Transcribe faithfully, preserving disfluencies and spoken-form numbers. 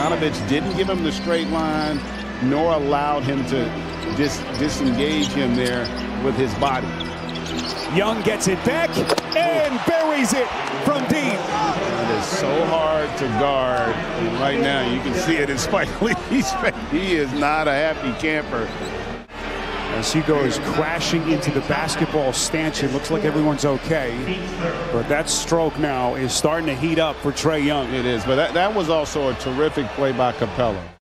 Bogdanovich didn't give him the straight line, nor allowed him to dis disengage him there with his body. Young gets it back and buries it from deep. It is so hard to guard. And right now, you can see it in Spike Lee's face. He is not a happy camper. As he goes crashing into the basketball stanchion, looks like everyone's okay. But that stroke now is starting to heat up for Trae Young. It is, but that, that was also a terrific play by Capella.